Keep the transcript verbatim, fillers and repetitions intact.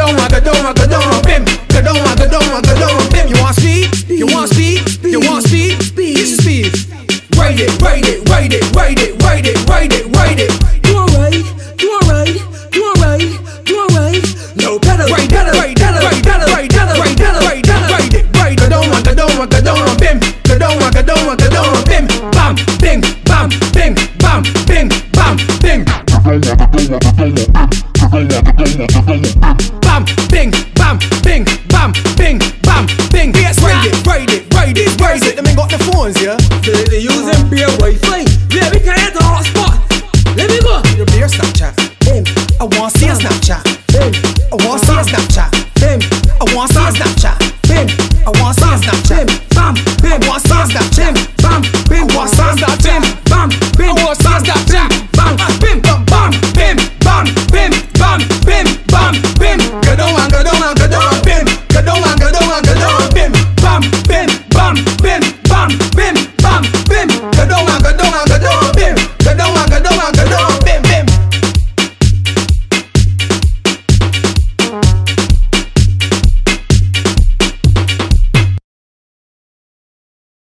down, go down, go down, bim. Go down, go down, go down, bim. You want speed? You want speed? You want speed? This is speed. Ride it, ride it, ride it, ride it, ride it, ride it, ride it. Do a ride, do a ride, do a ride, do a ride. No pedal, Ride, pedal, ride, pedal, ride, pedal, ride, pedal, ride, pedal, ride, pedal, ride it, ride. Go down, go down, go down, bim. Go down, go down, go down, bim. Bam, bing, bam, bing, bam, bing, bam, bing. Bam, bing, bam, bing, bam, bing, bam, bing. Yes, ride it, ride it, ride it, ride it. Them ain't got the phones, yeah. They, they using beer Wi-Fi. Baby, can I get a hotspot? Let me go. Your beer Snapchat. Bim. I want to see a Snapchat.